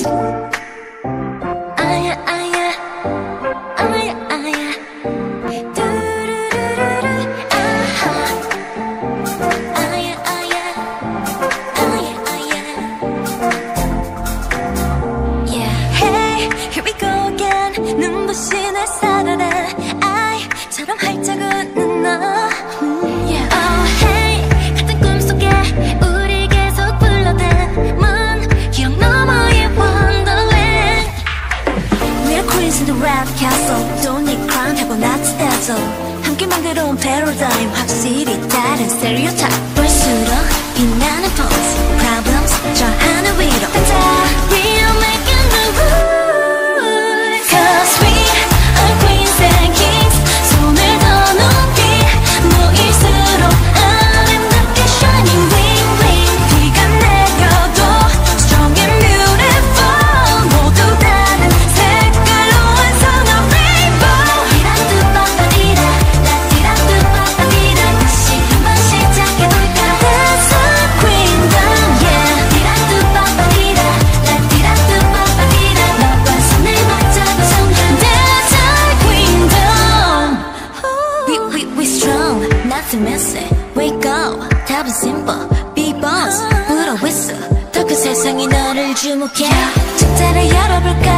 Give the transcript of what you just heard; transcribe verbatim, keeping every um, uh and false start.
아야 아야 아야 아야 두루루루루 아하 아야 아야 아야 아야 Yeah Hey here we go again 눈부신 햇살아래 아이처럼 활짝 웃는 너 Yeah Oh hey 같은 꿈속에 우리 계속 불러대 먼 기억 너머의 Wonderland We're queens in the rap castle Don't need crown 해보 나트 dazzle 함께 만들어온 paradigm 확실히 다른 stereotype 볼수록 빛나는 pose Problems 저 하늘 위로 반짝 We are making the rules Cause we are queens and kings 손을 더 높이 모일수록 아름답게 shining bling bling 비가 내려도 strong and beautiful 모두 다른 색깔로 완성한 rainbow 디라뚜빠빠디라 라디라뚜빠빠디라 다시 한번 시작해볼까 That's our queendom yeah 디라뚜빠빠디라 라디라뚜빠빠디라 너와 손을 맞잡은 순간 That's our queendom We, we, we strong, nothing missing Wake up, 답은 simple Be boss, 불어 whistle 더 큰 세상이 너를 주목해 축제를 열어볼까